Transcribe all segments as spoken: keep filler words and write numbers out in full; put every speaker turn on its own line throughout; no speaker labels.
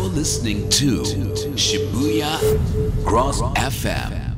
listening to Shibuya Cross エフエム.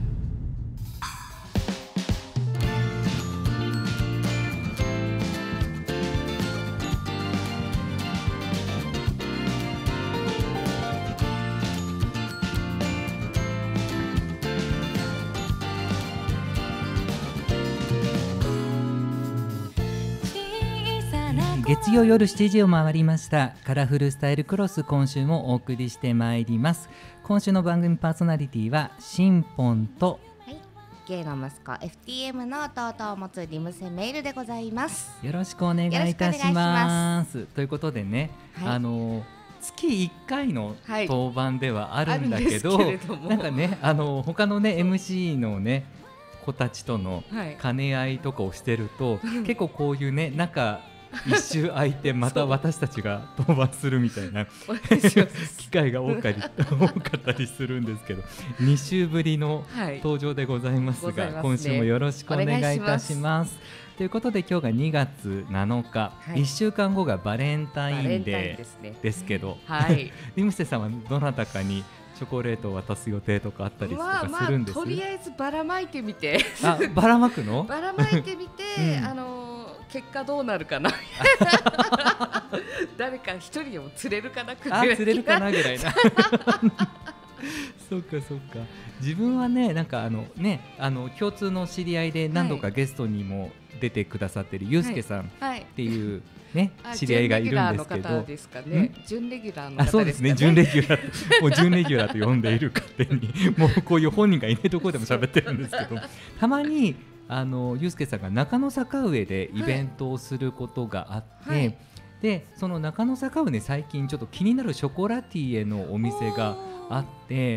月曜夜しちじを回りました。カラフルスタイルクロス、今週もお送りしてまいります。今週の番組パーソナリティはシンポンと、
はい、ゲイの息子 エフティーエム の弟を持つリムセメイルでございます。
よろしくお願いいたします。ということでね、はい、あの月いっかいの当番ではあるんだけど、はい、けなんかね、あの他のね エムシー のね子たちとの兼ね合いとかをしてると、はい、結構こういうね中一周空いてまた私たちが登板するみたいな機会が多かり多かったりするんですけど、に週ぶりの登場でございますが、はい、今週もよろしくお願いいたします。ということで今日がにがつなのか、はい、いっしゅうかんごがバレンタインデーですけど、はい、リムセさんはどなたかにチョコレートを渡す予定とかあったりとかするんです？
まあまあ、とりあえずばらまいてみて
あ、ばらまくの？
ばらまいてみて、うん、あの結果どうなるかな誰か一人でも釣れるかなぐらい、
あ、釣れるかなぐらいなそうかそうか。自分はね、なんかあのね、あの共通の知り合いで何度かゲストにも出てくださってるゆうすけさんっていうね、はいはい、知り合いがいるんですけど、
準レギュラーの方ですかね。
あ、そうですね、準レギュラーもう準レギュラーと呼んでいる勝手にもうこういう本人がいないところでも喋ってるんですけどたまにあのゆうすけさんが中野坂上でイベントをすることがあって、はい、でその中野坂上で最近ちょっと気になるショコラティエのお店があって、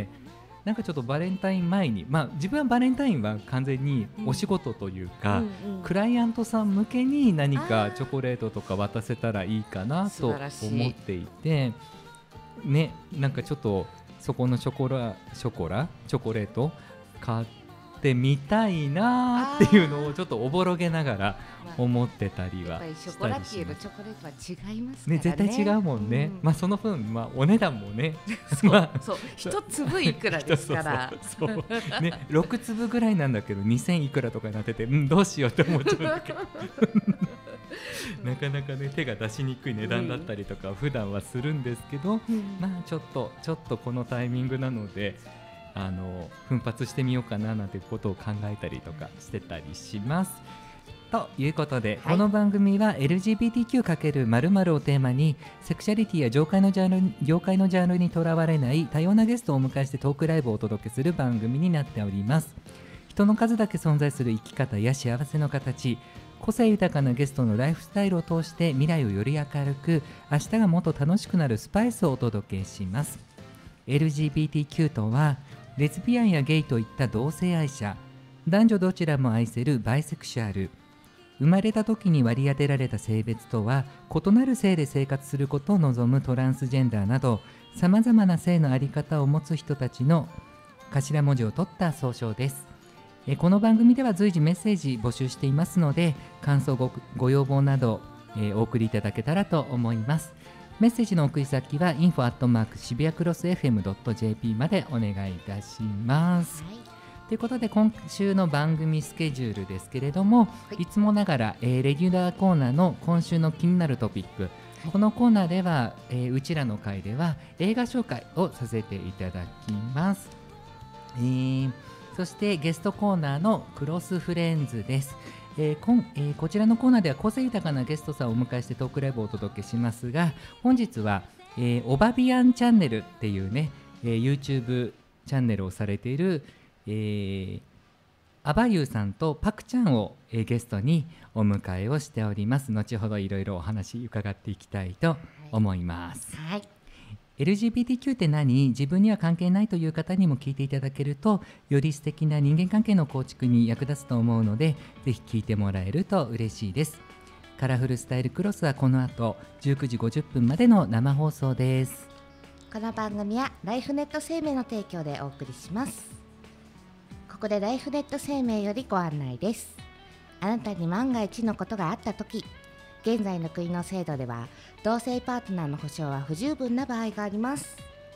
なんかちょっとバレンタイン前に、まあ、自分はバレンタインは完全にお仕事というか、うんうんうん、クライアントさん向けに何かチョコレートとか渡せたらいいかなと思っていて、ね、なんかちょっとそこのショコラショコラチョコレート買ってみたいなっていうのをちょっとおぼろげながら思ってたりはしたりします。やっぱり
ショコラティエのチョコレートは違いますからね。
ね、絶対違うもんね、うん、まあ、その分、まあ、お値段もね
そう、まあ、そう一粒いくらですから
そうそうそう、ね、ろくつぶぐらいなんだけどにせんいくらとかになってて、うん、どうしようって思っちゃうんだけどなかなかね手が出しにくい値段だったりとか普段はするんですけど、うん、まあちょっとちょっとこのタイミングなのであの奮発してみようかななんてことを考えたりとかしてたりします。ということで、はい、この番組は エルジービーティーキュー×〇〇 をテーマにセクシャリティや業界のジャンル、業界のジャンルにとらわれない多様なゲストをお迎えしてトークライブをお届けする番組になっております。人の数だけ存在する生き方や幸せの形、個性豊かなゲストのライフスタイルを通して未来をより明るく、明日がもっと楽しくなるスパイスをお届けします。 エルジービーティーキュー とはレズビアンやゲイといった同性愛者、男女どちらも愛せるバイセクシュアル、生まれた時に割り当てられた性別とは異なる性で生活することを望むトランスジェンダーなど、さまざまな性の在り方を持つ人たちの頭文字を取った総称です。えこの番組では随時メッセージ募集していますので、感想 ご, ご要望など、えー、お送りいただけたらと思います。メッセージの送り先は インフォ アットマーク 渋谷クロス エフエム ドット ジェーピー までお願いいたします、はい。ということで今週の番組スケジュールですけれども、はい、いつもながら、えー、レギュラーコーナーの今週の気になるトピック、はい、このコーナーでは、えー、うちらの会では映画紹介をさせていただきます、えー、そしてゲストコーナーのクロスフレンズです。えーこんえー、こちらのコーナーでは個性豊かなゲストさんをお迎えしてトークライブをお届けしますが、本日は、えー、オバビアンチャンネルっていうね、えー、YouTube チャンネルをされている、えー、アバユーさんとパクちゃんを、えー、ゲストにお迎えをしております。後ほどいろいろお話伺っていきたいと思います、はいはい。エルジービーティーキュー って何？自分には関係ないという方にも聞いていただけると、より素敵な人間関係の構築に役立つと思うので、ぜひ聞いてもらえると嬉しいです。カラフルスタイルクロスはこの後じゅうくじごじゅっぷんまでの生放送です。
この番組はライフネット生命の提供でお送りします。ここでライフネット生命よりご案内です。あなたに万が一のことがあったとき、現在の国の制度では同性パートナーの保障は不十分な場合があります。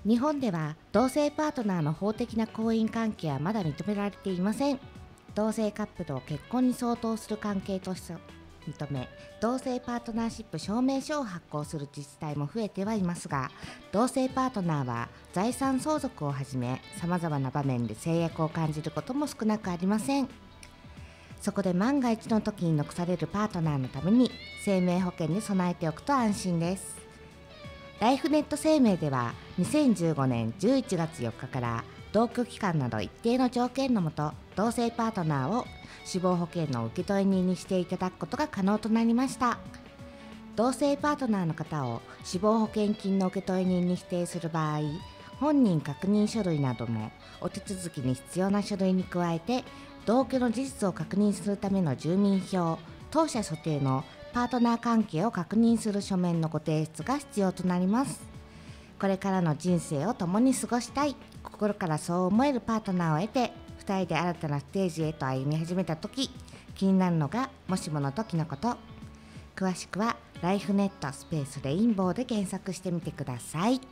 日本では同性パートナーの法的な婚姻関係はまだ認められていません。同性カップルを結婚に相当する関係として認め、同性パートナーシップ証明書を発行する自治体も増えてはいますが、同性パートナーは財産相続をはじめさまざまな場面で制約を感じることも少なくありません。そこで万が一の時に残されるパートナーのために生命保険に備えておくと安心です。ライフネット生命ではにせんじゅうごねんじゅういちがつよっかから同居期間など一定の条件のもと、同性パートナーを死亡保険の受取人にしていただくことが可能となりました。同性パートナーの方を死亡保険金の受取人に指定する場合、本人確認書類などのお手続きに必要な書類に加えて、同居の事実を確認するための住民票、当社所定のパートナー関係を確認する書面のご提出が必要となります。これからの人生を共に過ごしたい、心からそう思えるパートナーを得て、ふたりで新たなステージへと歩み始めたとき、気になるのがもしもの時のこと。詳しくはライフネットスペースレインボーで検索してみてください。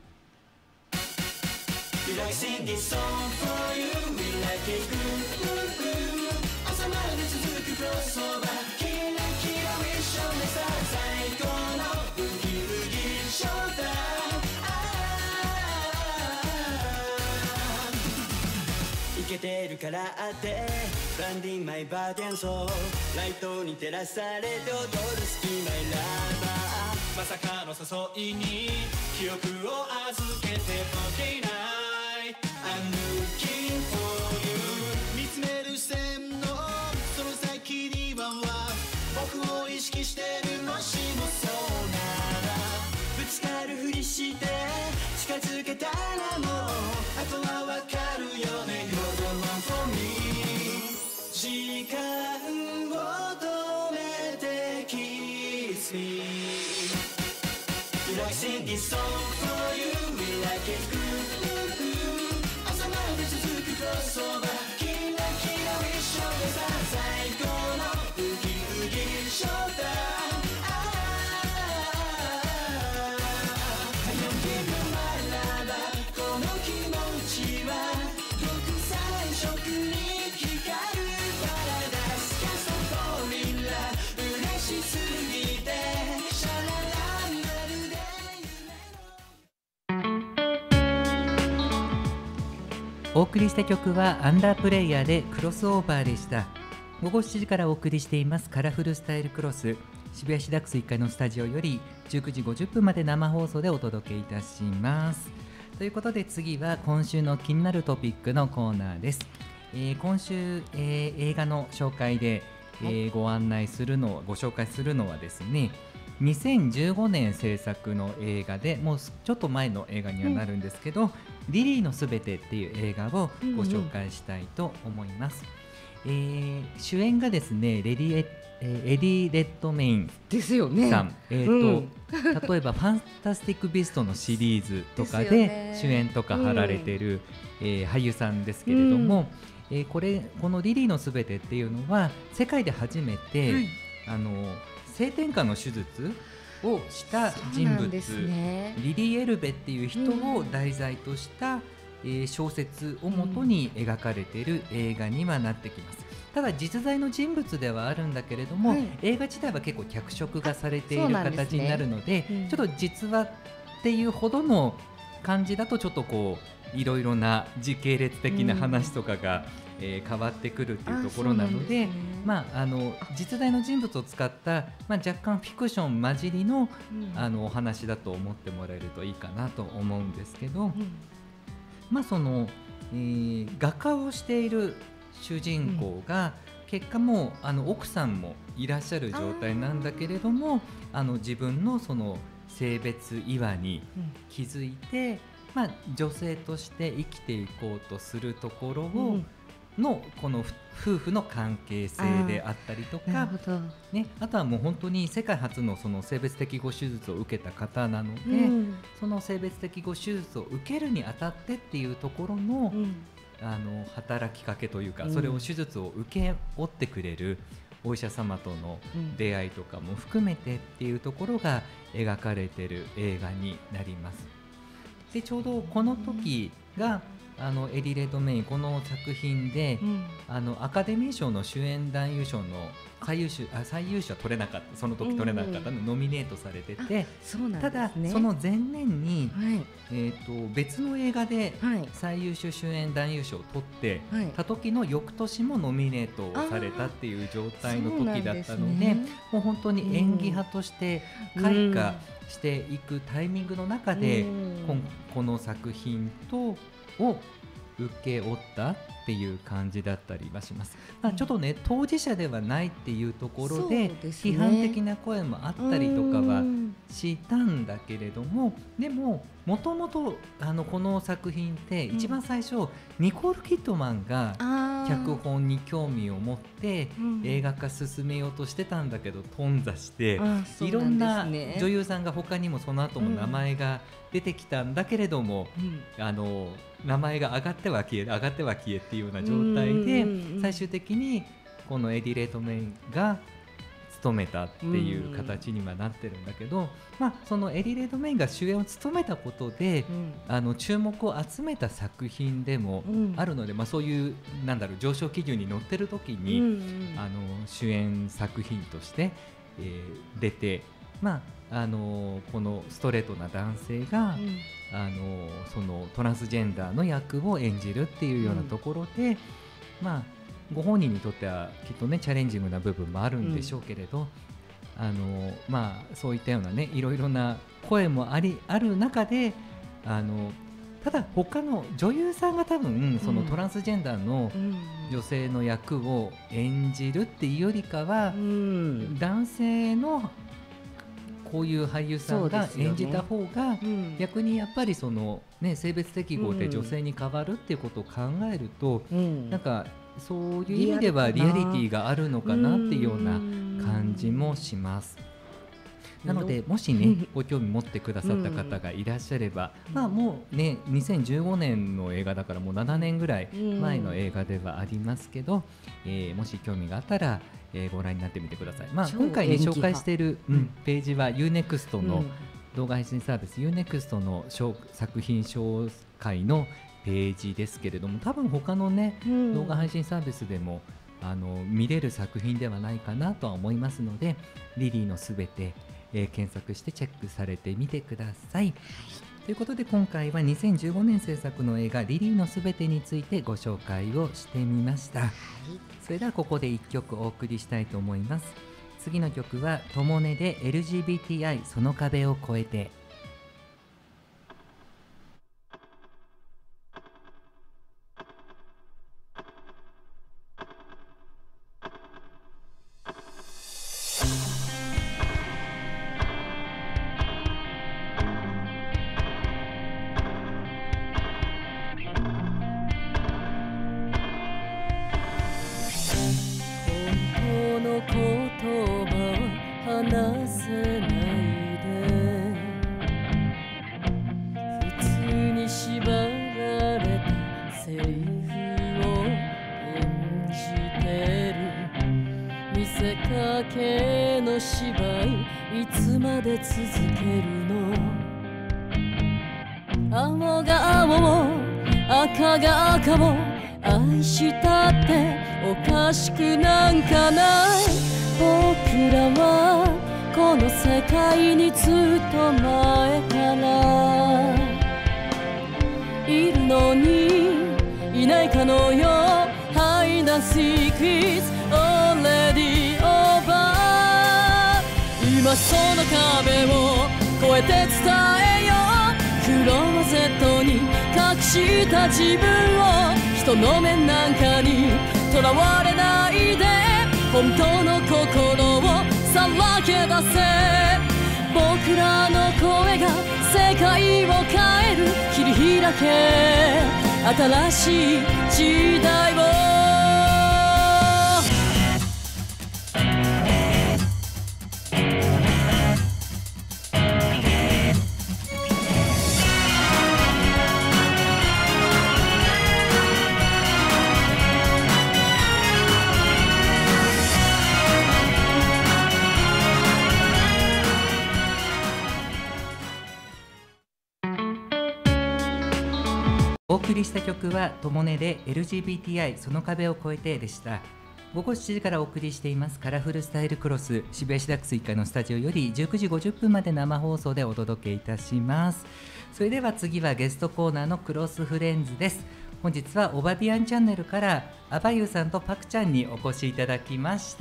イケてるからってブランディンマイバーテンソーライトに照らされて踊るスキーマイラバー、まさかの誘いに記憶を預けて フォーティーナイン I'm looking for you 見つめる線のその先には僕を意識してる、もしもそうならぶつかるふりして近づけたらもうあとはわかるよね。 You're the one for me 時間を止めて Kiss me We like sing this song for you We like it good 朝まで続くクロスオーバーキラキラウィッシュでさ最高のウキウキショータイム
お送りした曲はアンダープレイヤーでクロスオーバーでした。ごごしちじからお送りしていますカラフルスタイルクロス、渋谷市ダックスいっかいのスタジオよりじゅうくじごじゅっぷんまで生放送でお届けいたします。ということで次は今週の気になるトピックのコーナーです。えー、今週、えー、映画の紹介で、えー、ご案内するのご紹介するのはですね、にせんじゅうごねん制作の映画でもうちょっと前の映画にはなるんですけど、うん、リリーのすべてっていう映画をご紹介したいと思います。うんうん、えー、主演がですねレディエ、えー、エディ・レッドメイン
ですよね。
さん、えーとうん、例えばファンタスティック・ビストのシリーズとかで主演とか貼られてる、うん、えー、俳優さんですけれども、うん、えー、これこのリリーのすべてっていうのは世界で初めて、はい、あの性転換の手術をした人物、ね、リリー・エルベっていう人を題材とした、うん、えー、小説をもとに描かれている映画にはなってきます。ただ実在の人物ではあるんだけれども、はい、映画自体は結構脚色がされている形になるの で, で、ね、うん、ちょっと実話っていうほどの感じだとちょっとこういろいろな時系列的な話とかが、うん、えー、変わってくるっていうところなの で, で、ね、まあ、あの実在の人物を使った、まあ、若干フィクション混じり の,、うん、あのお話だと思ってもらえるといいかなと思うんですけど、うん、まあその、えー、画家をしている主人公が、うん、結果もあの奥さんもいらっしゃる状態なんだけれども、ああの自分のその性別違和に気づいて、うん、まあ、女性として生きていこうとするところを、うん、のこの夫婦の関係性であったりとか、ね、あとはもう本当に世界初 の, その性別適合手術を受けた方なので、うん、その性別適合手術を受けるにあたってっていうところ の,、うん、あの働きかけというか、うん、それを手術を受け負ってくれるお医者様との出会いとかも含めてっていうところが描かれている映画になります。 でちょうどこの時があのエディ・レッドメインこの作品で、うん、あのアカデミー賞の主演男優賞の最優秀あ最優秀は取れなかったその時取れなかったの、うん、ノミネートされてて、
そうなんですね、
ただその前年に、はいえー、と別の映画で最優秀主演男優賞を取って、はい、た時の翌年もノミネートされたっていう状態の時だったの で, で、ね、もう本当に演技派として開花していくタイミングの中で、うん、こ, この作品とを受け負ったっていう感じだったりはします、まあ、ちょっとね当事者ではないっていうところで批判的な声もあったりとかはしたんだけれども、でももともとこの作品って一番最初、うん、ニコール・キッドマンが脚本に興味を持って映画化進めようとしてたんだけど頓挫して、いろんな女優さんが他にもその後も名前が出てきたんだけれども、うん、あの名前が上がっては消え上がっては消えっていうような状態で最終的にこのエディ・レッドメインが務めたっていう形にはなってるんだけど、まあ、そのエディ・レッドメインが主演を務めたことで、うん、あの注目を集めた作品でもあるので、うんまあ、そういうなんだろう上昇基準に乗ってる時に、うんうん、あの主演作品として、えー、出て、まあ、あのこのストレートな男性が、うん、あのそのトランスジェンダーの役を演じるっていうようなところで、うんまあご本人にとってはきっとねチャレンジングな部分もあるんでしょうけれど、うんあのまあ、そういったようなねいろいろな声もありある中であのただ他の女優さんが多分そのトランスジェンダーの女性の役を演じるっていうよりかは、うん、男性のこういう俳優さんが演じた方が、ねうん、逆にやっぱりその、ね、性別適合で女性に変わるっていうことを考えると、うん、なんかそういう意味ではリアリティがあるのかなっていうような感じもします。なのでもしねご興味持ってくださった方がいらっしゃれば、まあもうねにせんじゅうごねんの映画だからもうななねんぐらい前の映画ではありますけど、えー、もし興味があったらえー、ご覧になってみてください。まあ、今回、ね、紹介している、うん、ページは ユーネクスト の動画配信サービス、うん、ユーネクスト の作品紹介のページですけれども、多分他の、ねうん、動画配信サービスでもあの見れる作品ではないかなとは思いますので、リリーのすべて、えー、検索してチェックされてみてください。ということで今回はにせんじゅうごねん制作の映画リリーのすべてについてご紹介をしてみました。はい、それではここでいっきょくお送りしたいと思います。次の曲はともねで エルジービーティーアイ その壁を越えて。
青が青を赤が赤を愛したっておかしくなんかない。僕らはこの世界にずっと前からいるのにいないかのよう Hide and seek is already over。 今その壁を越えて伝えよう。クローゼットに隠した自分を人の目なんかにとらわれないで、本当の心をさらけ出せ。僕らの声が世界を変える。切り開け新しい時代を。
お送りした曲はともねで エルジービーティーアイ その壁を越えてでした。午後しちじからお送りしていますカラフルスタイルクロス、渋谷市ダックスいっかいのスタジオよりじゅうくじごじゅっぷんまで生放送でお届けいたします。それでは次はゲストコーナーのクロスフレンズです。本日はオバビアンチャンネルからアバユーさんとパクちゃんにお越しいただきました。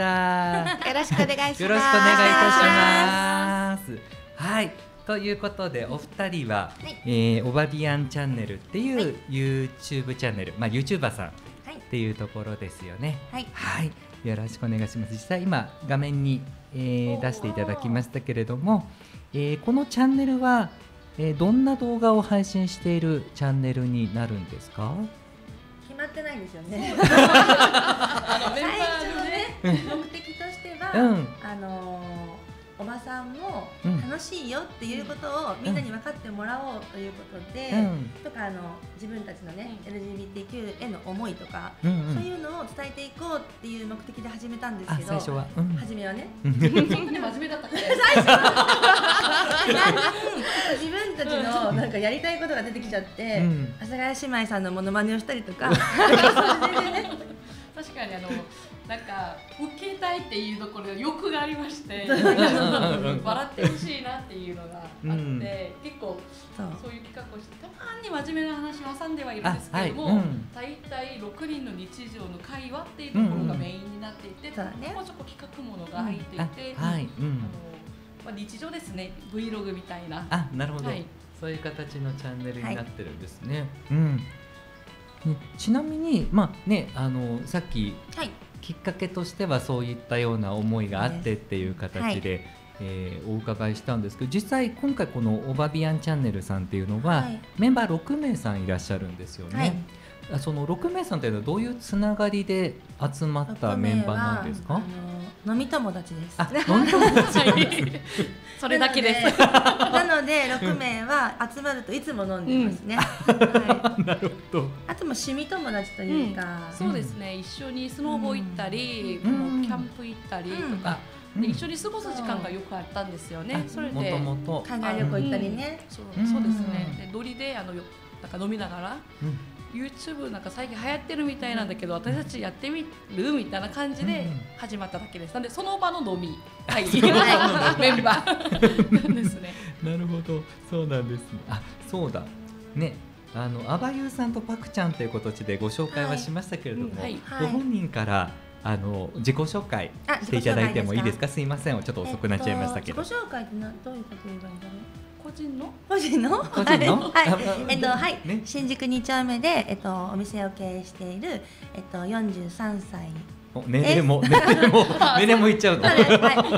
よろしくお願いします。
よろしくお願いいたします。はい、ということでお二人は、はい、えー、オバビアンチャンネルっていう、はい、YouTube チャンネル、まあ YouTuber さんっていうところですよね。はい、はい、よろしくお願いします。実際今画面に、えー、出していただきましたけれども、えー、このチャンネルは、えー、どんな動画を配信しているチャンネルになるんですか？
決まってないんですよね。あの最初のね、目的としては、うん、あのーおばさんも楽しいよっていうことをみんなに分かってもらおうということで、うん、とかあの自分たちのね エルジービーティーキュー への思いとか、うんうん、そういうのを伝えていこうっていう目的で始めたんですけど、
最初は、うん、
初めはね
そんなに真面目だったっけ？
最初は自分たちのなんかやりたいことが出てきちゃって、うん、阿佐ヶ谷姉妹さんのモノマネをしたりとか
確かにあのなんか受けたいっていうところ欲がありまして笑ってほしいなっていうのがあって、うん、結構そういう企画をしてたまに真面目な話を挟んではいるんですけども、はい、うん、大体ろくにんの日常の会話っていうところがメインになっていて、うん、うん、ちょこちょこ企画ものが入っていて、うん、はい、うん、あのまあ、日常ですね、 Vlog みたいな。
あ、なるほど、はい、そういう形のチャンネルになってるんですね。はい、うん、ね、ちなみに、まあね、あのさっき、はい、きっかけとしてはそういったような思いがあってっていう形で、はい、えー、お伺いしたんですけど、実際今回このオバビアンチャンネルさんっていうのは、はい、メンバーろくめいさんいらっしゃるんですよね。はい、そのろくめいさんっていうのはどういうつながりで集まったメンバーなんですか？
飲み友達です。
あ、飲み友達
それだけです。
なのでろくめいは集まるといつも飲んでますね。うん、はい、
なるほど。
あとも趣味友達というか、
うん、そうですね、一緒にスノーボー行ったり、うん、もうキャンプ行ったりとか、うん、で一緒に過ごす時間がよくあったんですよね。それで
もともと
海外旅行行ったりね。
うん、そう、そうですね。でノリであのなんか飲みながら、うん、YouTube なんか最近流行ってるみたいなんだけど、私たちやってみるみたいな感じで始まっただけです。なんでその場の飲み会メンバーなんですね。
なるほど、そうなんですね。あ、そうだね、あのアバユーさんとパクちゃんという形でご紹介はしましたけれども、はいはい、ご本人からあの自己紹介していただいてもいいですか？すいません、ちょっと遅くなっちゃいましたけど。
自己紹介ってなどういうこと言えばいいんだろう。
個人の
個人の
個人の
はい、えっとはい、ね、新宿に丁目でえっとお店を経営しているえっとよんじゅうさんさい。
年齢も年齢も年齢もいっちゃうの。
はい、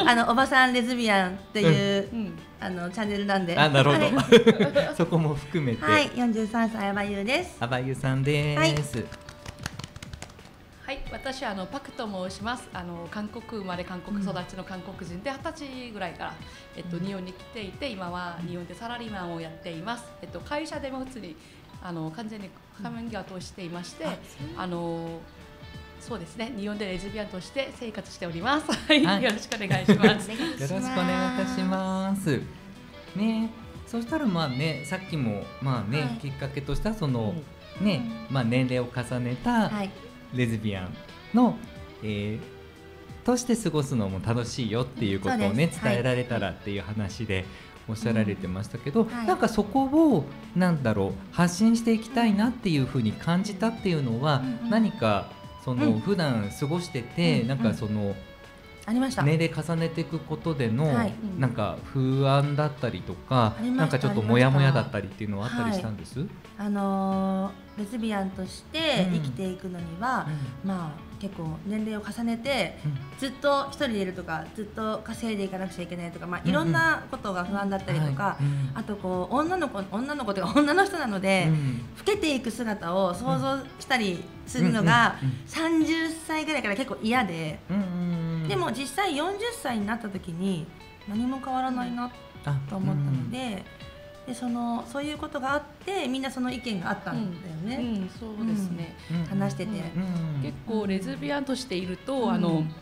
あのおばさんレズビアンっていう、うん、あのチャンネルなんで。
あ、なるほど。はい、そこも含めて。
はい、よんじゅうさんさいアバユーです。
アバユーさんです。はい、
はい、私はあのパクと申します。あの韓国生まれ韓国育ちの韓国人で二十歳ぐらいから、えっと、日本に来ていて、今は日本でサラリーマンをやっています。えっと、会社でも普通にあの完全に仮面業を通していまして、あのそうですね、日本でレズビアンとして生活しております。はい、よろしくお願いします。
よろしくお願いいたします。ね、そしたらまあね、さっきもまあね、はい、きっかけとしたその、うん、ね、まあ年齢を重ねた、はい、レズビアンの、えー、として過ごすのも楽しいよっていうことをね、伝えられたらっていう話でおっしゃられてましたけど、うん、はい、なんかそこをなんだろう発信していきたいなっていうふうに感じたっていうのは、うん、何かその、うん、普段過ごしてて、うん、なんかその、
ありました。
年齢重ねていくことでの、はい、なんか不安だったりとか、なんかちょっとモヤモヤだったりっていうのはあったりしたんです？はい、
あのー、レズビアンとして生きていくのには、うん、まあ結構年齢を重ねて、うん、ずっと一人でいるとか、ずっと稼いでいかなくちゃいけないとか、まあいろんなことが不安だったりとか、うんうん、あとこう女の子女の子というか女の人なので、うん、老けていく姿を想像したりするのがさんじゅっさいぐらいから結構嫌で、うんうん、でも実際よんじゅっさいになった時に何も変わらないなと思ったので、でそのそういうことがあってみんなその意見があったんだよね。
うんうん、そうですね、
うん、話してて、
うん、結構レズビアンとしていると、うん、あの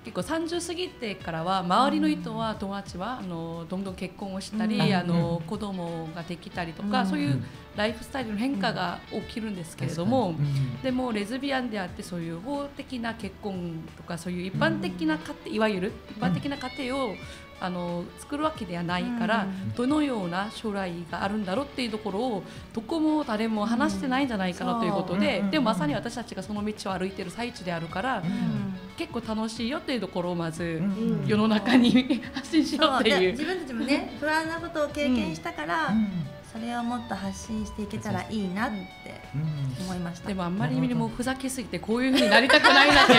結構さんじゅう過ぎてからは周りの人は友達はあのどんどん結婚をしたり、うん、あの子供ができたりとか、うん、そういうライフスタイルの変化が起きるんですけれども、うん、でもレズビアンであってそういう法的な結婚とかそういう一般的な家庭、うん、いわゆる一般的な家庭をあの作るわけではないから、うん、どのような将来があるんだろうっていうところをどこも誰も話してないんじゃないかなということで、うん、でもまさに私たちがその道を歩いている最中であるから、うん、結構楽しいよっていうところをまず世の中に発信しようっていう、
自分たちもね不安なことを経験したから、うん、それをもっと発信していけたらいいなって思いました。
でもあんまりにもふざけすぎてこういう風になりたくないなって思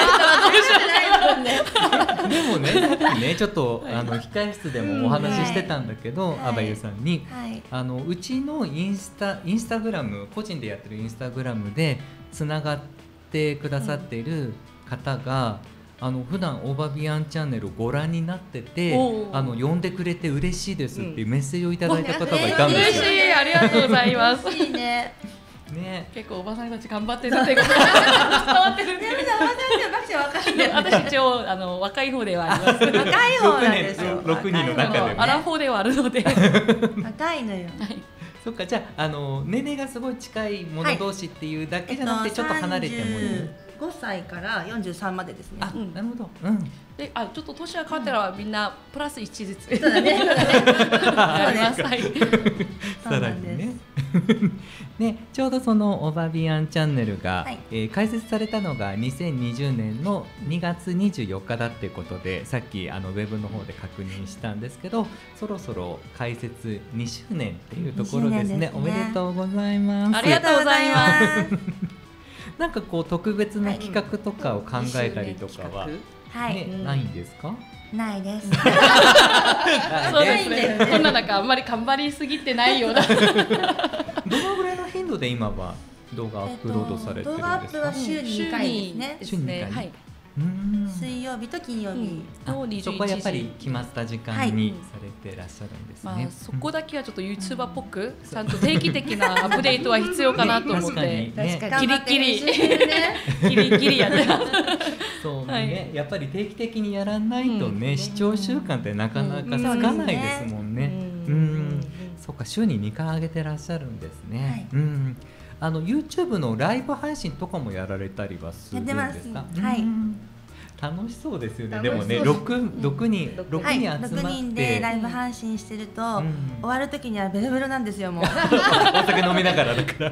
ったら
でもね、さっきねちょっとあの控え室でもお話ししてたんだけど、あばゆさんに、はい、あのうちのインスタインスタグラム個人でやってるインスタグラムでつながってくださっている方が、うん、あの普段オーバビアンチャンネルをご覧になってて、あの呼んでくれて嬉しいですっていうメッセージをいただいた方がいたんですよ。
嬉しい、ありがとうございます。
嬉しいね。
ね、
結構おばさんたち頑張ってるってことが伝わってるんで。
おばさんたちは若いね。
私一応あの若い方ではあります。
若い方なんですよ。
ろくにんの中でも。
アラフォーではあるので。
若いのよ。
はい。
そっか、じゃあ、あの年齢がすごい近い者同士っていうだけじゃなくて、ちょっと離れてもいい。
ごさいからよんじゅうさんまでですね。
あ、うん、なるほど。うん。
で、あ、ちょっと年は変わったらみんなプラスいちずつ。
そうだね。そうだね。
あります。はい。
さらにね。ね、ちょうどそのオバビアンチャンネルが、はい、えー、開設されたのがにせんにじゅうねんのにがつにじゅうよっかだってことで、さっきあのウェブの方で確認したんですけど、そろそろ開設にしゅうねんっていうところですね。ですね、おめでとうございます。
ありがとうございます。
なんかこう特別な企画とかを考えたりとかは、
はい
ね、ないんですか？
ないです。
そうですね。こんな中あんまり頑張りすぎてないような。
どのぐらいの頻度で今は動画アップロードされてるんですか？動
画アップは週ににかいですね。
週ににかい。
はい。
水曜日と金曜日、
うん、そこはやっぱり決まった時間にされてらっしゃるんですね、はい、
まあ、そこだけはちょっと YouTuber っぽくちゃんと定期的なアップデートは必要かなと思って、ね、ギリギリギリギリやって
そうね、はい、やっぱり定期的にやらないとね、うん、視聴習慣ってなかなかつかないですもんね。うん、うん、そっか、週ににかい上げてらっしゃるんですね、はい、うん、あの YouTube のライブ配信とかもやられたりはするんですか？
やってます、はい、
楽しそうですよね。でもね、ろくにん集まって、はい、
ろくにんでライブ配信してると、うん、終わる時にはベロベロなんですよ。もう
お酒飲みながらだから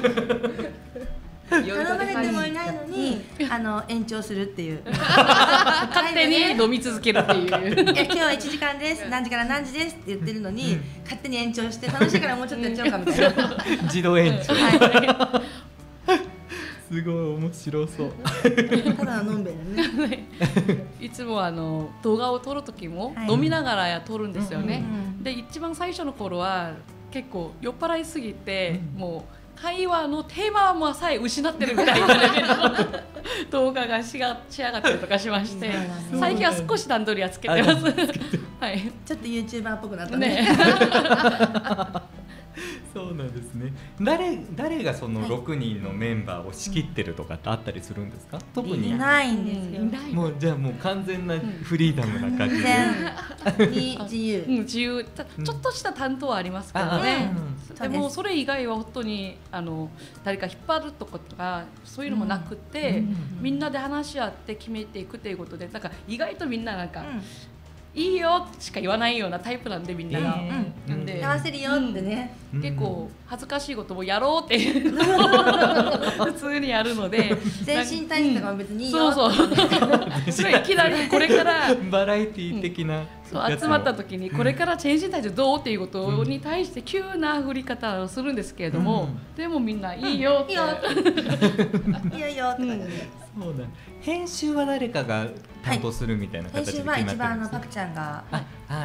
頼まれてもいないのに、うん、あの延長するっていう
勝手に飲み続けるっていう
いや今日はいちじかんです、何時から何時ですって言ってるのに、うん、勝手に延長して楽しいからもうちょっとやっちゃおうかみたいな
自動延長、はい、すごい面白そう
ただののんべえだね
いつもあの動画を撮る時も飲みながら撮るんですよね、うん、で一番最初の頃は結構酔っ払いすぎて、うん、もう会話のテーマもさえ失ってるみたいなレベルの動画がしが仕上がったりとかしまして、最近は少し段取りはつけてます。はい、
ちょっと YouTuber っぽくなったね。
そうなんですね。誰誰がそのろくにんのメンバーを仕切ってるとかってあったりするんですか？特に
いないんですよ。
もうじゃあもう完全なフリーダムな感じ
で、自由、
うん、自由。ちょっとした担当はありますけどね。でもそれ以外は本当にあの誰か引っ張るとかそういうのもなくて、みんなで話し合って決めていくということで、なんか意外とみんななんか。いいよしか言わないようなタイプなんで、みんなが、
うん、なんで合わせるよってね、
うん、結構恥ずかしいこともやろうって普通にやるので、
全身体操とかも別にいいよ、
そうそうそれいきなりこれから
バラエティー的な、うん、
そう集まった時にこれから全身体操どうっていうことに対して急な振り方をするんですけれども、うん、でもみんないいよって、
うん、いいよいいよって感じで、
そうだ。編集は誰かが担当するみたいな形で決まってるんですか？
編集は一番のパクちゃんが、
はい、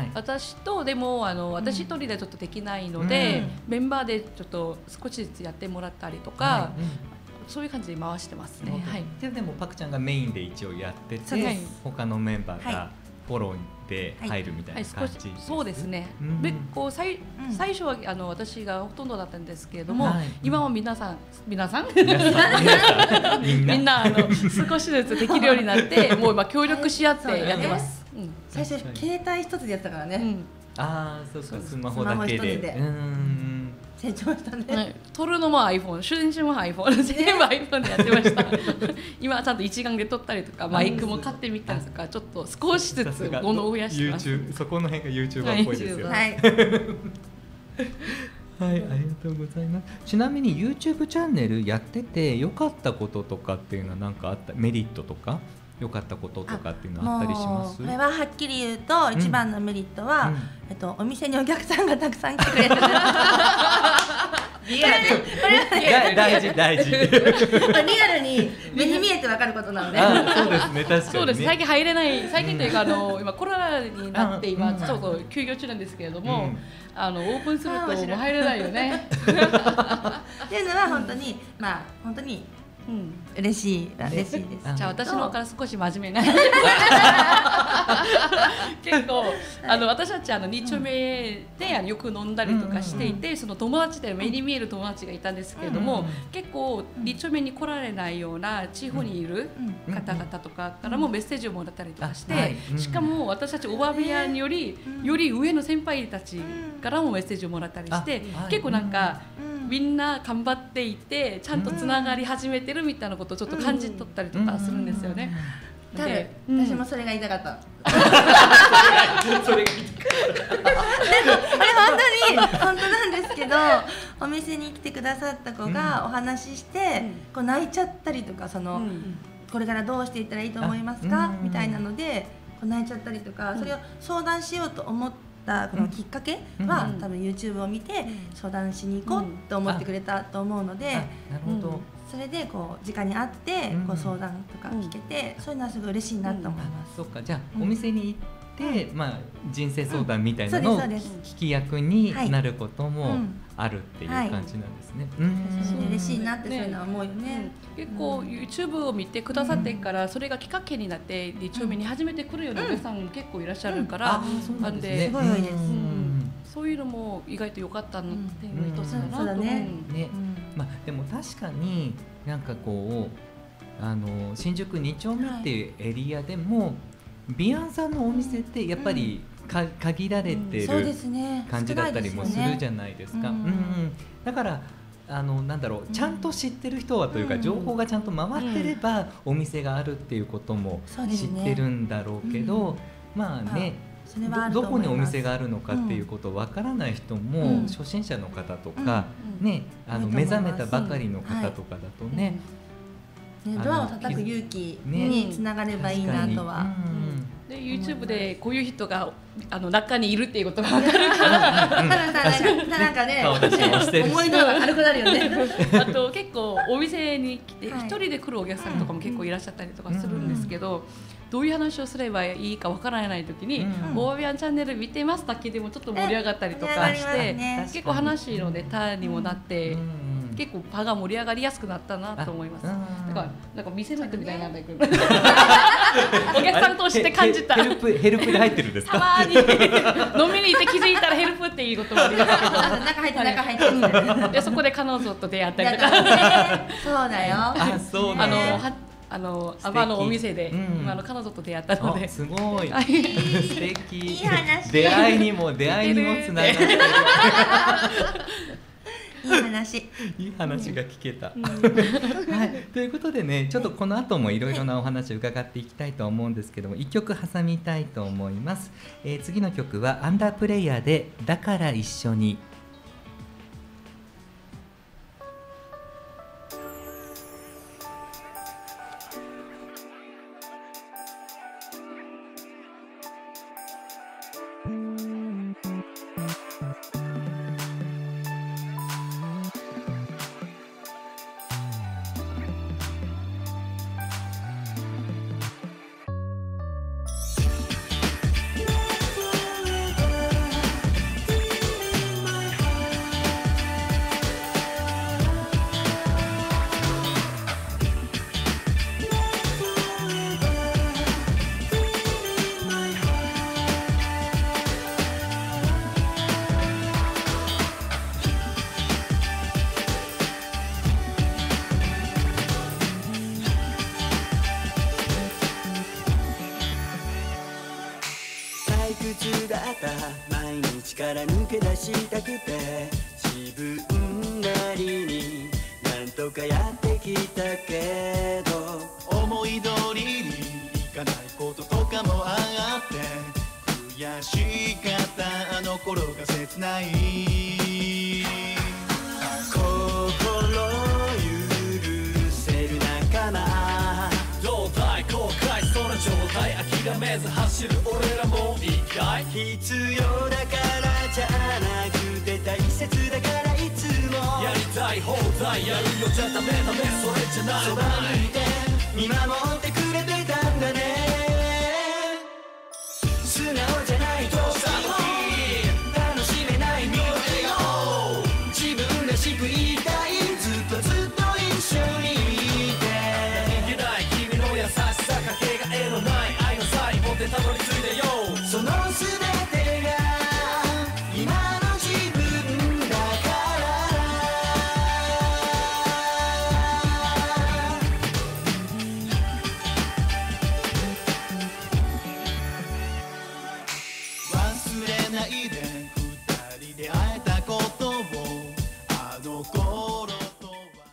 私とでもあの私一人でちょっとできないので、うん、メンバーでちょっと少しずつやってもらったりとか、はい、うん、そういう感じで回してますね。はい、
で, でもパクちゃんがメインで一応やってて、はい、他のメンバーがフフォローで入るみたいな感じです、
はい、そうですね、
うん、
でこう最、
うん、
最初はあの私がほとんどだったんですけれども、
はい、
今は皆さん皆さん
皆さんみんな
みんなあの少しずつできるようになってもう今協力し合ってやってます、うん、
最初携帯一つでやったからね、
うん、
ああそうかスマホだけで、
で
うん
成長したね、
はい、撮るのも iPhone 主人も iPhone 全部 iPhone でやってました今はちゃんと一眼で撮ったりとかマイクも買ってみたりとかちょっと少しずつものを増やしてます
YouTube そこの辺が YouTuber っぽいですよ、
はい、
はい、ありがとうございます。ちなみに YouTube チャンネルやってて良かったこととかっていうのは何かあった、メリットとか良かったこととかっていうのはあったりします？
これははっきり言うと、うん、一番のメリットは、うんえっと、お店にお客さんがたくさん来てくれるリアルこれは、ね、
大事大事リ
アルに目に見えて分かることなので
そうですね確かにね
そうです最近入れない最近というか、うん、あの今コロナになって今ちょっと休業中なんですけれども、うん、あのオープンするともう入れないよねっていうの
は本当にまあ本当にうん、嬉しい嬉しいです。
じゃあ私の方から少し真面目な結構あの私たちあのに丁目でよく飲んだりとかしていて、うん、その友達で目に見える友達がいたんですけれども、うん、結構に丁目に来られないような地方にいる方々とかからもメッセージをもらったりとかして、うんはいうん、しかも私たちオバビアンより、うん、より上の先輩たちからもメッセージをもらったりして、はい、結構なんか、うんみんな頑張っていてちゃんとつながり始めてるみたいなことをちょっと感じ取ったりとかするんですよね。
で、うん、私もそれが言いたかった。
それが言いたかった。でも
これ本当に本当なんですけど、お店に来てくださった子がお話しして、こう泣いちゃったりとかその、うん、これからどうしていったらいいと思いますかみたいなのでこう泣いちゃったりとか、それを相談しようと思って。このきっかけは、うん、多分 YouTube を見て相談しに行こうと思ってくれたと思うので、
なるほど、
それでこう直に会ってこう相談とか聞けて、そういうのはすごい嬉しいなと思います。
そうか、じゃあお店に行って、まあ人生相談みたいなのを聞き役になることもあるっていう感じなんですね。
嬉しいなってそういうのは思うよね。
結構 YouTube を見てくださってからそれがきっかけになってに丁目に始めてくるようなお客さんも結構いらっしゃるから、
なんで、すごい多いです。
そういうのも意外と良かったのっていう一つだなと思う。ね、
まあでも確かになんかこうあの新宿に丁目っていうエリアでもビアンさんのお店ってやっぱりか限られてる感じだったりもするじゃないですか。だからあのなんだろう、ちゃんと知ってる人はというか、情報がちゃんと回ってればお店があるっていうことも知ってるんだろうけど、まあね、ど, どこにお店があるのかっていうことわからない人も、初心者の方とか、ね、あの目覚めたばかりの方とかだとね、
ね、ドアを叩く勇気につながればいいなとは。
で YouTube でこういう人があの中にいるっていうことが分かるから、
ただなんかね、思い出が軽くなるよね。
あと結構お店に来て一人で来るお客さんとかも結構いらっしゃったりとかするんですけど、どういう話をすればいいか分からない時に「オービアンチャンネル見てます」だけでもちょっと盛り上がったりとかして、結構話のネタにもなって。結構場が盛り上がりやすくなったなと思います。だからなんか店の人みたいなんだけど、お客さんとして感じた。
ヘルプヘルプで入ってるんですか？
たまに飲みに行って気づいたらヘルプっていうこともありますけど、
中入って中入って、
でそこで彼女と出会ったりとか。
そうだよ。
あ、そうなの。
あのアバのお店で、うん、あの彼女と出会ったので、
すごい素敵。いい話。出会いにも出会いにもつながってる。
いい話。
いい話が聞けた。はい、ということでね、ちょっとこの後もいろいろなお話を伺っていきたいと思うんですけども、一曲挟みたいと思います。えー、次の曲はアンダープレイヤーでだから一緒に。
毎日から抜け出したくて自分なりになんとかやってきたけど
思い通りにいかないこととかもあって悔しかったあの頃が切ない
心許せる仲間
どうだい後悔その状態諦めず走る俺らもいいかい
必要だからじゃなくて大切だからいつも
やりたい放題やるよじゃダメダメそれじゃない
そばにいて見守ってくれてたんだね素直じゃないと楽しめない未来を自分らしく言いたいずっとずっと一緒にいて
いけない君の優しさかけがえのない愛の最後でたどり着いてよ
その全てが今の自分だから
忘れないで二人で会えたことをあの頃と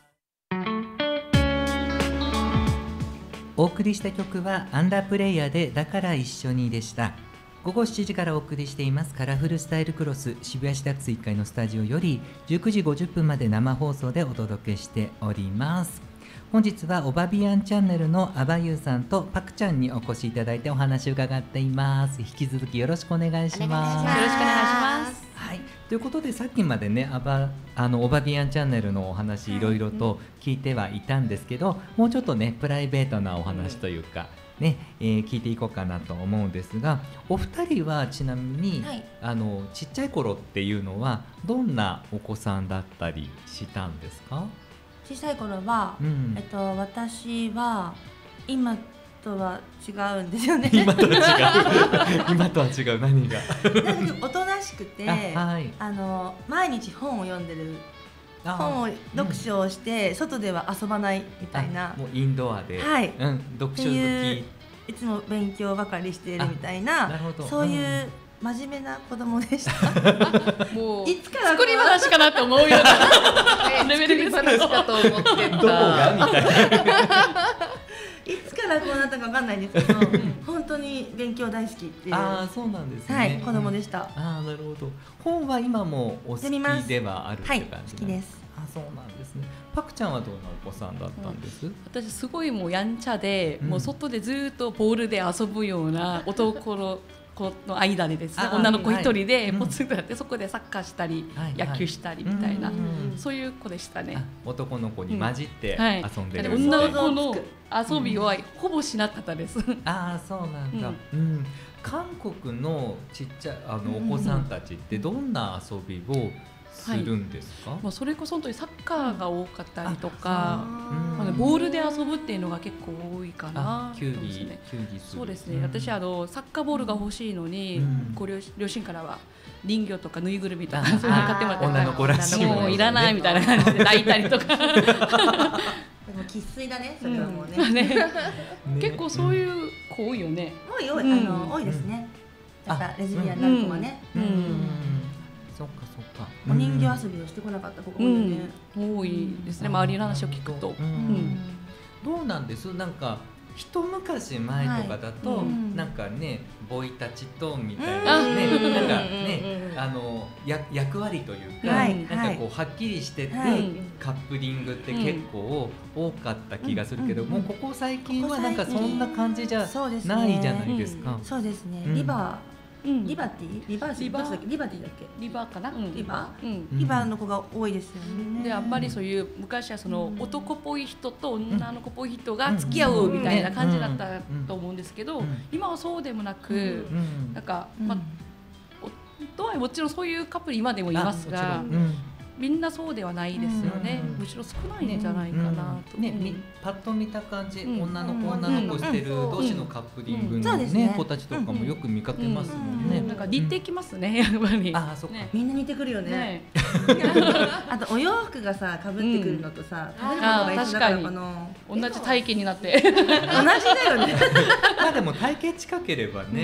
は
お送りした曲はアンダープレイヤーでだから一緒にでした。午後しちじからお送りしていますカラフルスタイルクロス渋谷市ダックスいっかいのスタジオよりじゅうくじごじゅっぷんまで生放送でお届けしております。本日はオバビアンチャンネルのアバユーさんとパクちゃんにお越しいただいてお話を伺っています。引き続きよろしくお願いします。
お願いします
よろしくお願いします
はい、ということでさっきまでねアバあのオバビアンチャンネルのお話いろいろと聞いてはいたんですけど、もうちょっとねプライベートなお話というか、ねえー聞いていこうかなと思うんですが、お二人はちなみに、
はい
あのちっちゃい頃っていうのはどんなお子さんだったりしたんですか？
小さい頃は、
うん
えっと、私は今とは違うんですよね
今とは違う今とは違う何が
なんかおとなしくて
あ、はい、
あの毎日本を読んでる
あ
本を読書をして、外では遊ばないみたいな
あもうインドアで、
はい
うん、読書好
っていう
き
いつも勉強ばかりしているみたいな
なるほど
そういう真面目な子供でした
もう
いつから
作り話かなって思うようなレベルです
話かと思ってた。
どこがみたい
いつからこうなったかわかんないんですけど本当に勉強大好きっていう
なあーそうなんですね、
はい子供でした、
ああなるほど。本は今もお好き
読みます
ではあるって
はい
感じ
好きです。
あそうなんですね。パクちゃんはどんなお子さんだったんです？
私すごいもうやんちゃで、
うん
もう外でずっとボールで遊ぶような男の子の間でですね
あ
女の子一人で
はい
ポツンとやってそこでサッカーしたり、
はい
野球したりみたいな、
うん
そういう子でしたね。
あ男の子に混じって
はい
遊んでる、
で女の子
想
の
像
遊びはほぼしなかったです。
ああそうなんだ、うん韓国のちっちゃいあのお子さんたちってどんな遊びをするんですか？
もうそれこそ本当にサッカーが多かったりとか、
あ
まあねボールで遊ぶっていうのが結構多いかな
あ球技
と思いますね。
球技する
そうですね、
ん
私あのサッカーボールが欲しいのに、
うん
ご両両親からは人形とかぬいぐるみとか
あ
そういうの買ってもらって
女の子らしいもの
もういらないみたいな感じで泣いたりとか
でも生粋だねそれはもうね、
ね
ね
結構そういう子多いよね。
多い多い、
うん
あの多いですね、やっぱレズビアンになる子はね、
うん、
うん
そっかそっか
お人形遊びをしてこなかった子が多いよね、
多いですね、周りの話を聞くと。
うん
うん
どうなんですなんか一昔前とかだと、
はい
うん
なんかねボーイたちとみたい
うん
なね、
うん
なんか
うん
ね、あのや役割というか、
はい
なんかこうはっきりしてて、
はい
カップリングって結構多かった気がするけど、
うん
もうここ最近は
ここ最近
なんかそんな感じじゃ
そうですね
ないじゃないですか。
そうですね、
うん
リバ
うん
ーリバティリバーシ
リバー
どっちだっけリバティだっけ
リバーかな、うん
リバ
うん
うん
リバーの子が多いですよね、
でやっぱりそういう昔はその
うん
男っぽい人と女の子っぽい人が付き合うみたいな感じだったと思うんですけど、
うん
今はそうでもなく、
うん
なんか、
うん
まあおとはいえもちろんそういうカップル今でもいますが、
あもちろんうん
みんなそうではないですよね、
うん
むしろ少ないんじゃないかなと、
ね、
うん
みパッと見た感じ、
うん
女の子、
うん
女の子してる
うん
同士のカップリング
うん
の、
そうですね
ね子たちとかもよく見かけますもんね。
うん
なんか似てきますね、やっぱり。
ああ、そっか。
ね
みんな似てくるよね
ね
あとお洋服がさ被ってくるのとさ、食べるものが一緒だからかな
同じ体型になって
同じだよね
まあでも体型近ければね、
で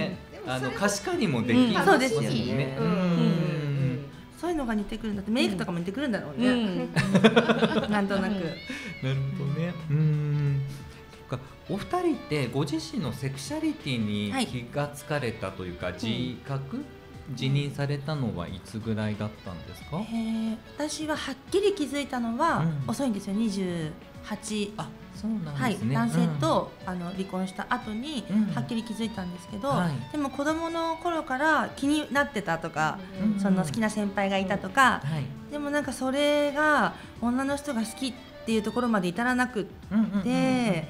あの可視化にもできます
そうですよね。
ね。
そういうのが似てくるんだって、メイクとかも似てくるんだろうね。なんとなく。なる
ほどね。うん。そっか、お二人ってご自身のセクシャリティに気がつかれたというか、自覚、自認されたのはいつぐらいだったんですか？
私ははっきり気づいたのは遅いんですよ。にじゅうはち。
あ、そうなんですね。
男性とあの離婚した後にはっきり気づいたんですけど、でも子供の頃から気になってたとか、その好きな先輩がいたとか、でもなんかそれが女の人が好きっていうところまで至らなくって。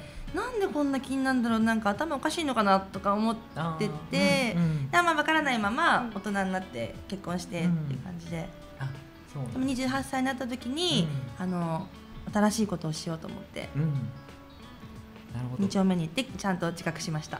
なんでこんな気になるんだろう、なんか頭おかしいのかなとか思ってて、うんうん、まあ分からないまま大人になって結婚してっていう感じで、うん、でもにじゅうはっさいになった時に、うん、あの新しいことをしようと思って、うん、なるほど、に丁目に行ってちゃんと自覚しました。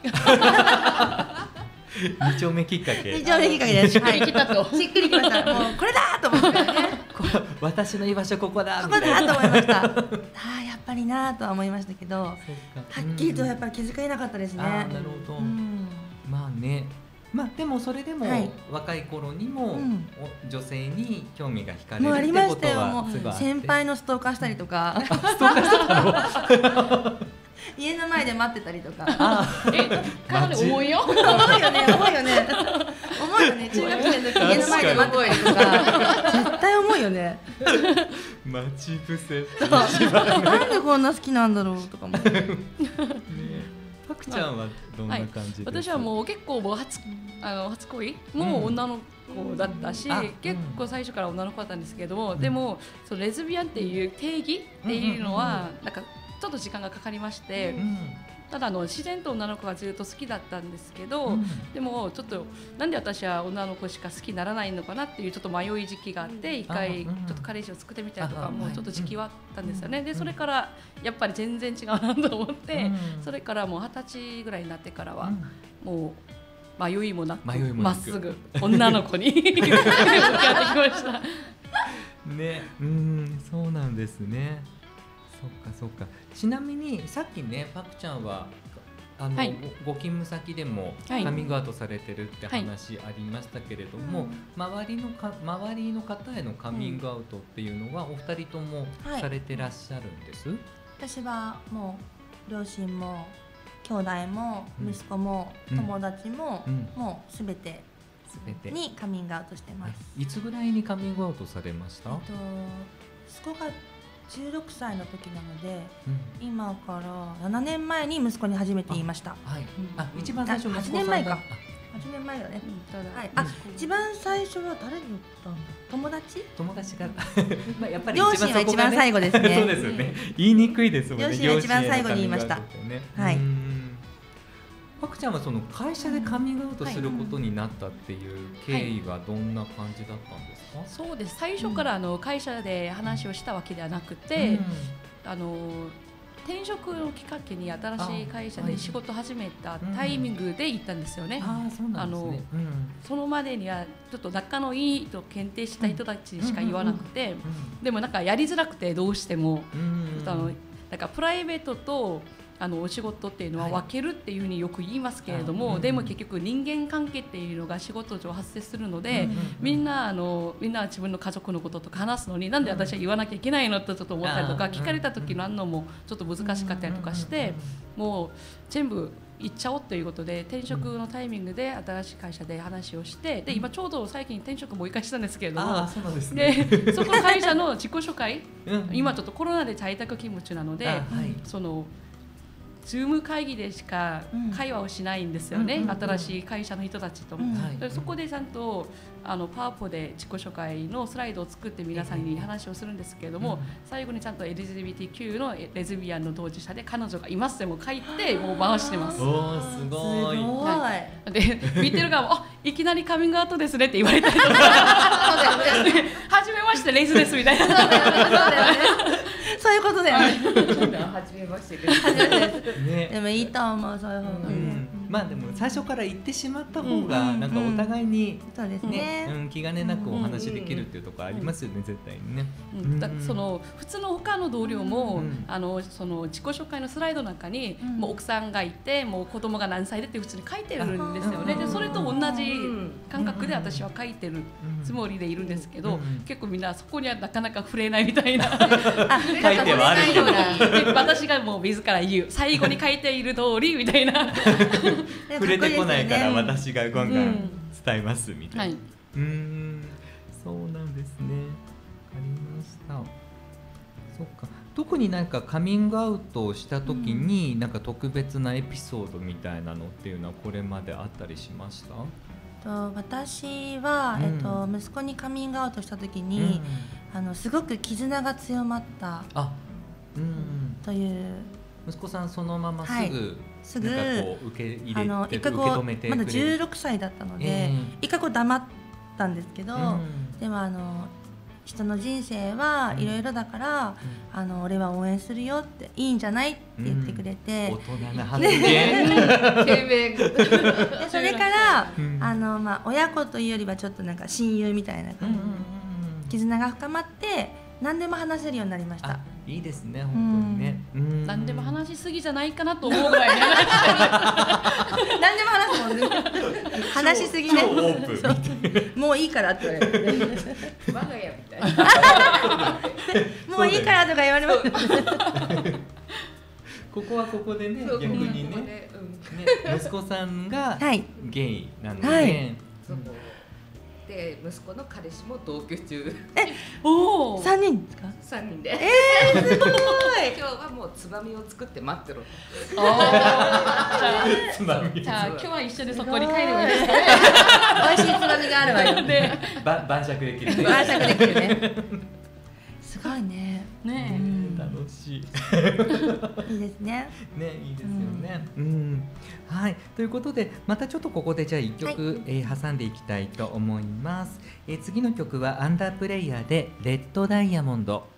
に丁目きっかけ。
に丁目きっかけです。はい、来たと。しっくりきました。もうこれだと思ってね。
私の居場所ここだ。
ここだと思いました。ああ、やっぱりなとは思いましたけど、はっきりとやっぱり気づかれなかったですね。
なるほど。まあね。まあでもそれでも若い頃にも女性に興味が惹かれるってことはすごいあって。
先輩のストーカーしたりとか。
ストーカーしたの？
家の前で待ってたりとか。
え、かなり重いよ。
重いよね、重いよね。重いよね。中学生の時家の前で待ってたりとか。絶対重いよね。
待ち伏せ。
なんでこんな好きなんだろうとかも。
パクちゃんはどんな感じですか？
私はもう結構もう初あの初恋も女の子だったし、結構最初から女の子だったんですけども、でもそのレズビアンっていう定義っていうのはなんかちょっと時間がかかりまして、うん、ただあの自然と女の子がずっと好きだったんですけど、うん、でもちょっとなんで私は女の子しか好きにならないのかなっていうちょっと迷い時期があって、一回ちょっと彼氏を作ってみたいとかもうちょっと時期はあったんですよね。でそれからやっぱり全然違うなと思って、それからもう二十歳ぐらいになってからはもう迷いもなくまっすぐ女の子に向き合ってきました。
ね、うん、そうなんですね。そっかそっか。ちなみにさっきね、パクちゃんはあの、はい、ご, ご勤務先でもカミングアウトされてるって話ありましたけれども、はいはい、周りのか周りの方へのカミングアウトっていうのはお二人ともされてらっしゃるんです？はい、
私はもう両親も兄弟も息子も友達も、うん、もうすべてにカミングアウトしてます。
いつぐらいにカミングアウトされました？
えっと息子がじゅうろくさいの時なので、うん、今からななねんまえに息子に初めて言いました。
はい、あ、一番最初
はちねんまえか。はちねんまえだね。うん、はい、あ、一番最初は誰に言ったんだ。友達？
友達がまあやっぱり
両親は一番最後ですね。
そうですよね。言いにくいですもんね。
両親は一番最後に言いました。はい。
パクちゃんはその会社でカミングアウトすることになったっていう経緯はどんな感じだったんですか？
はい、そうです。最初からあの会社で話をしたわけではなくて、うん、あの転職のきっかけに新しい会社で仕事を始めたタイミングで行ったんですよね。あのそのまでにはちょっと仲のいいと検定した人たちしか言わなくて、でもなんかやりづらくてどうしても、うん、あのなんかプライベートとあのお仕事っていうのは分けるっていうふうによく言いますけれども、はい、でも結局人間関係っていうのが仕事上発生するので、うんうんうん、みんなあのみんな自分の家族のこととか話すのになんで私は言わなきゃいけないのってちょっと思ったりとか、聞かれた時の反応もちょっと難しかったりとかして、もう全部行っちゃおうということで転職のタイミングで新しい会社で話をして、で今ちょうど最近転職もう一回したんですけれども、
あ、そうなんですね。
でそこの会社の自己紹介今ちょっとコロナで在宅勤務中なので、はい、そのズーム会議でしか会話をしないんですよね、うん、新しい会社の人たちとも、うん、そこでちゃんとあのパワポで自己紹介のスライドを作って皆さんに話をするんですけれども、うん、最後にちゃんと エルジービーティーキュー のレズビアンの当事者で彼女がいますでも書いてもう回してます。
おー、すごい。
はい、で見てる側もあ、いきなりカミングアウトですねって言われたりとかはじめましてレイズですみたいな。
そういうことだよね。
はじめまして
でもいいと思う、そういう方がね。
まあでも最初から言ってしまった方がなんかお互いに
そうです
ね、
ね、
うん、気兼ねなくお話できるっていうところありますよね、絶対にね。
うんだその普通の他の同僚も、
うん
あのその自己紹介のスライドなんかに、
うん
もう奥さんがいてもう子供が何歳でって普通に書いてるんですよね。
あ
でそれと同じ感覚で私は書いてるつもりでいるんですけど、
うんうん
結構みんなそこにはなかなか触れないみたいな
書いてはあるけど
で私がもう自ら言う最後に書いている通りみたいな
触れてこないから
かっこいいですよね。
私がガンガン伝えますみたいな、
はい、
うーんそうなんですね。ありました。そっか。特に何かカミングアウトをした時に、うん、なんか特別なエピソードみたいなのっていうのはこれまであったりしました？
と私は、
うん
えっと、息子にカミングアウトした時に、うん、あのすごく絆が強まった
あ、うん、
という
息子さんそのまますぐ、
はい、すぐ
なんかこう受け入れて
あのいっかご
受け止めてくれる。
まだじゅうろくさいだったので、
えー、
いっかご黙ったんですけど、うん、でもあの人の人生はいろいろだから、うん、あの俺は応援するよっていいんじゃないって言ってくれて、
うん、大人な発言
でそれから、うん、あのまあ、親子というよりはちょっとなんか親友みたいな感じ、うんうんうん、絆が深まって何でも話せるようになりました。
いいですね、本当にね、うん、
何でも話しすぎじゃないかなと思うぐらい
何でも話すもんね話しすぎね
超オープン
もういいからって言われる
我が家みたいな
もういいからとか言われます
ここはここでね、逆にね、
うん、
ね息子さんがゲイなので、
はい
はい
で息子の彼氏も同居中。
え、おお、三人ですか？
三人で。
えー、すごい。
今日はもうつまみを作って待ってろ。
つまみ。
じゃあ今日は一緒にそこに帰ればいいですか？
美味しいつまみがあるわよ。
ね、
ば晩酌できるね。
晩酌できるね。すごいね。
ね、
楽しい。
いいですね。
ね、いいですよね。うん。はい、ということでまたちょっとここでじゃあいっきょく、はい、えー、挟んでいきたいと思います、えー、次の曲はアンダープレイヤーでレッドダイヤモンド。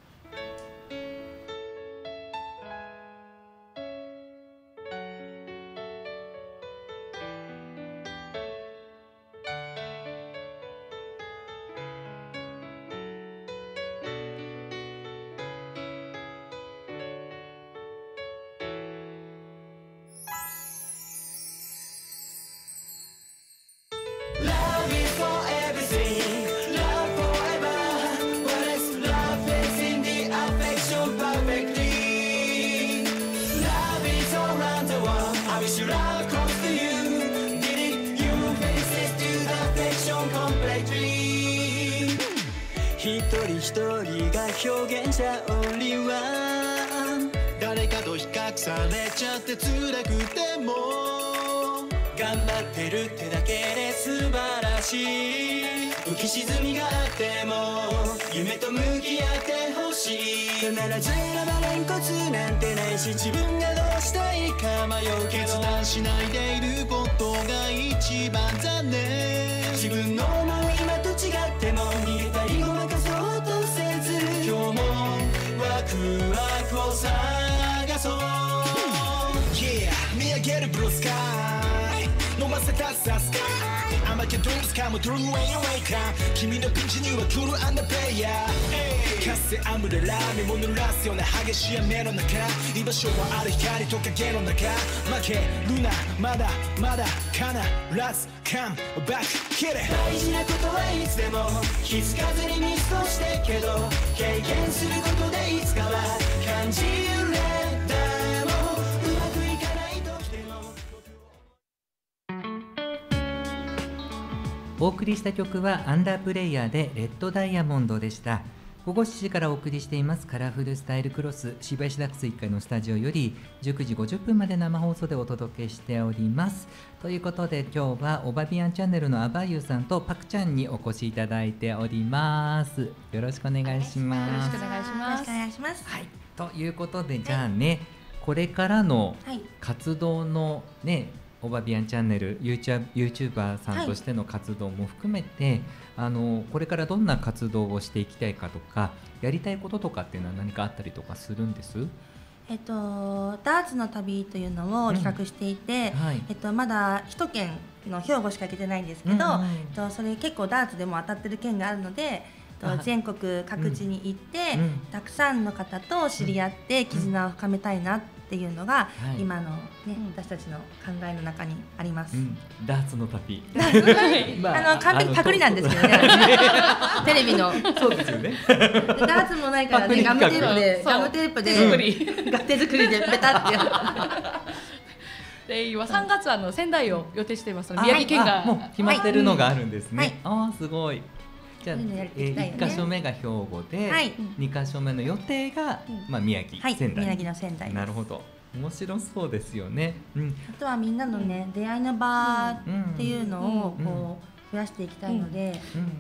一人一人が表現者オンリーワン、誰かと比較されちゃって辛くても頑張ってるってだけで素晴らしい。浮き沈みがあっても夢と向き合ってほしい。必ず選ばれんコツなんてないし、自分がどうしたいか迷うけど決断しないでいることが一番残念。自分の思い今と違っても逃げたりごまかそうとせず、今日もワクワクを探そう。 Yeah 見上げるブルースカイ飲ませたさスカイ甘けどつかむ Through way away か君のピンチには来るアンダープレイヤー。かつてアンブレラ身も濡らすような激しい雨の中、居場所はある光と影の中、負けるなまだまだ必ず Come back hit it。 大事なことはいつでも気づかずに見過ごしてけど、経験することでいつかは感じるね。誰もうまくいかない時でも。
お送りした曲はアンダープレイヤーでレッドダイヤモンドでした。午後しちじからお送りしていますカラフルスタイルクロス、渋谷市ダックスいっかいのスタジオよりじゅうくじごじゅっぷんまで生放送でお届けしております。ということで今日はオバビアンチャンネルのアバユーさんとパクちゃんにお越しいただいております。よろしくお願いします。
よろしくお願いします。
よろしくお願いします。
はい、ということでじゃあね、はい、これからの活動のね、オバビアンチャンネル YouTuber さんとしての活動も含めて、はい、あのこれからどんな活動をしていきたいかとかやりたいこととかっていうのは何かあったりとかするんです？
えっと、ダーツの旅というのを企画していて、
うんはい、
えっと、まだ首都圏の兵庫しか行けてないんですけど、うんうん、えっと、それ結構ダーツでも当たってる県があるので、全国各地に行って、うん、たくさんの方と知り合って絆を深めたいなっていうのが、うん、今の、ね、私たちの考えの中にあります、うん、
ダーツの旅
まあ、あの完璧パクリなんですけどねテレビの
そうですよね
ダーツもないからね、ガムテープでガムテープで手作りでペタって
で今さんがつはあの仙台を予定していますので、宮城県が
もう決まってるのがあるんですね、
はい、
あーすごい。じゃあ、ねえー、いっか所目が兵庫で、はい、にか所目の予定が、うんまあ、宮城、
はい、
仙台。
宮城の仙台です。
なるほど、面白そうですよね、うん、
あとはみんなのね、うん、出会いの場っていうのをこう増やしていきたいので、うんうんうん、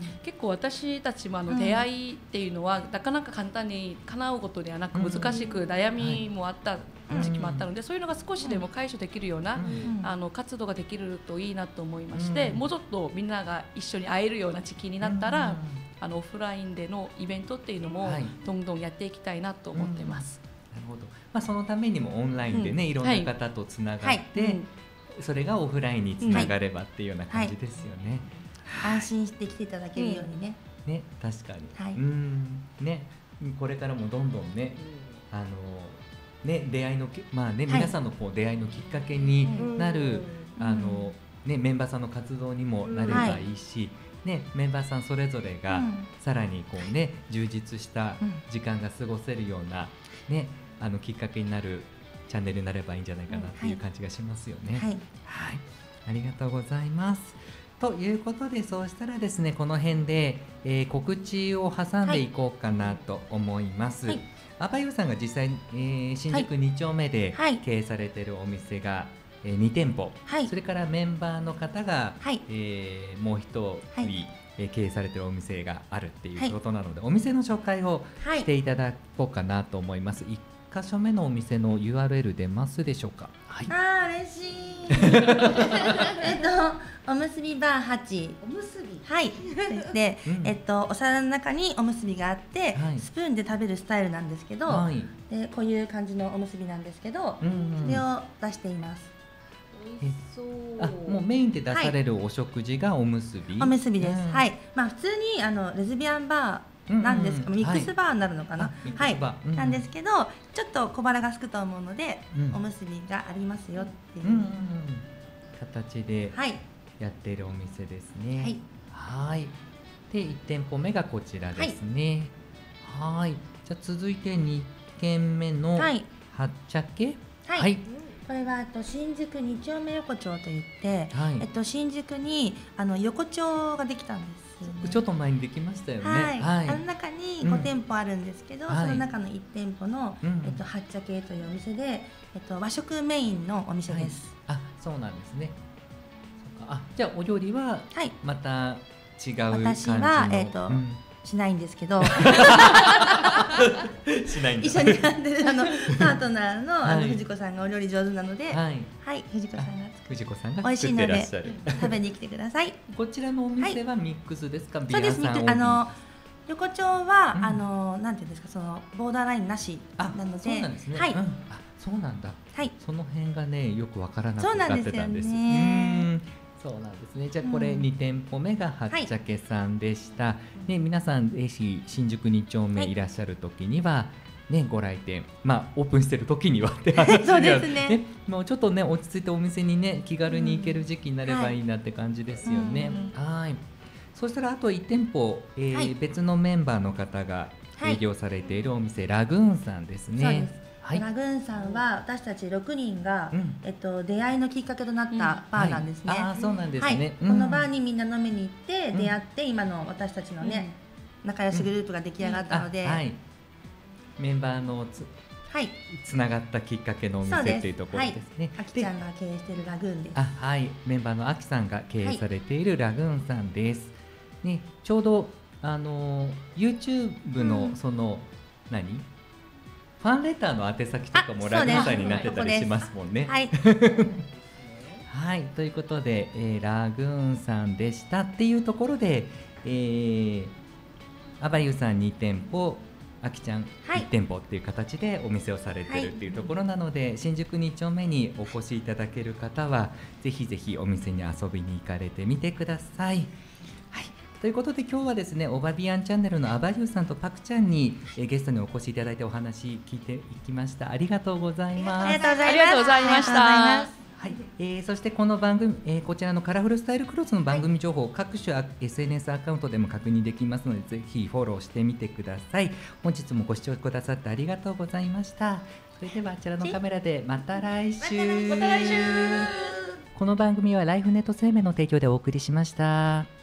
結構私たちもあの出会いっていうのは、うん、なかなか簡単に叶うことではなく難しく悩みもあった時期もあったので、そういうのが少しでも解消できるような、うん、あの活動ができるといいなと思いまして、うん、もうちょっとみんなが一緒に会えるような時期になったら、うん、あのオフラインでのイベントっていうのもどんどんやっていきたいなと思ってます、
うん、なるほど、まあ、そのためにもオンラインでね、うん、いろんな方とつながって、はいはいうん、それがオフラインにつながればっていうような感じですよね、
はいはい、安心して来ていただけるようにね、
うん、ね、確かに、
はい、
うんね、これからもどんどんね、あのね、出会いの、まあね、皆さんのこう出会いのきっかけになる、うん、あのね、メンバーさんの活動にもなればいいし、うんね、メンバーさんそれぞれがさらにこう、ね、充実した時間が過ごせるような、ね、あのきっかけになるチャンネルになればいいんじゃないかなっていう感じがしますよね。
はい、
はい、ありがとうございます。ということで、そうしたらですね、この辺で、えー、告知を挟んでいこうかなと思います。はい、アバユーさんが実際、えー、新宿に丁目で経営されているお店が、はいえー、に店舗、はい、それからメンバーの方が、はいえー、もう一人、はいえー、経営されているお店があるっていうことなので、はい、お店の紹介をしていただこうかなと思います。いっか所目のお店の ユーアールエル 出ますでしょうか。はい、
あー嬉しいえっとおむすびバーはち、
おむすび
はいで、うんえっと、お皿の中におむすびがあって、はい、スプーンで食べるスタイルなんですけど、はい、でこういう感じのおむすびなんですけど、うんうん、それを出しています。
美味しそう。
あ、もうメインで出されるお食事がおむすび、
はい、おむすびです、うん、はい、まあ、普通にあのレズビアンバーなんです、うんうん、ミックスバーになるのかな、はい、はいうん、なんですけどちょっと小腹がすくと思うので、うん、おむすびがありますよっていう、うんうんうん、
形でやっているお店ですね。
はい、
はいでいち店舗目がこちらですね。はい、はいじゃあ続いてに軒目のはっちゃけ、
はい、はいこれはと新宿に丁目横丁といって、はいえっと、新宿にあの横丁ができたんですよね。
ちょっと前にできましたよね。
はい
はい、
あの中にご店舗あるんですけど、うん、その中のいち店舗の、はいえっと、はっちゃけというお店で、えっと、和食メインのお店です。
はい、あそうなんですね。そうかあじゃあお料理はまた違う感じの、
私は、えっとうんしないんですけど
しないんだ
一緒にやってるあのパートナー の, あの藤子さんがお料理上手なので、はい、はい、藤子さんが
藤子さんが作ってらっしゃる
食べに来てください。
こちらのお店はミックスですか？はい、
そうです。あの横丁は、うん、あのなんていうんですかそのボーダーラインなしなので、
そうなんですね。はい、うん、あそうなんだ。はい、その辺がねよくわからなくなってたんです。そうなんですよね。そうなんですね。じゃあこれに店舗目がはっちゃけさんでした。はい、ね皆さんぜひ新宿に丁目いらっしゃる時には、ね、ご来店、まあオープンしてる時にはって話
そうですね。
ねもうちょっとね落ち着いてお店にね気軽に行ける時期になればいいなって感じですよね。うん、はい。そしたらあといち店舗、えーはい、別のメンバーの方が営業されているお店、はい、ラグーンさんですね。
そうです。はい、ラグーンさんは私たちろくにんが、うんえっと、出会いのきっかけとなったバーなんですね。
うんはい、あそうなんですね、
はいうん、このバーにみんな飲みに行って出会って、うん、今の私たちのね、うん、仲良しグループが出来上がったので、
うんはい、メンバーのつ,、はい、つながったきっかけのお店っていうところですね。
あきちゃんが経営しているラグーンです。
あ、はい、メンバーのあきさんが経営されているラグーンさんです、はいね、ちょうどあの YouTube のその、うん、何ファンレターの宛先とかもラグーンさんになってたりしますもんね。
はい、
はい、ということで、えー、ラグーンさんでしたっていうところで、えー、アバユーさんに店舗、 あきちゃん
はい
いち店舗っていう形でお店をされてるっていうところなので、新宿に丁目にお越しいただける方はぜひぜひお店に遊びに行かれてみてください。はい、ということで今日はですね、オバビアンチャンネルのアバユーさんとパクちゃんにえゲストにお越しいただいてお話聞いていきました。ありがとうございます。
ありがとうございます。
ありがとうございました。
はい、えー、そしてこの番組、えー、こちらのカラフルスタイルクロスの番組情報、各種あ エスエヌエス アカウントでも確認できますので、ぜひフォローしてみてください。本日もご視聴くださってありがとうございました。それではあちらのカメラでまた来週。
また来週。
この番組はライフネット生命の提供でお送りしました。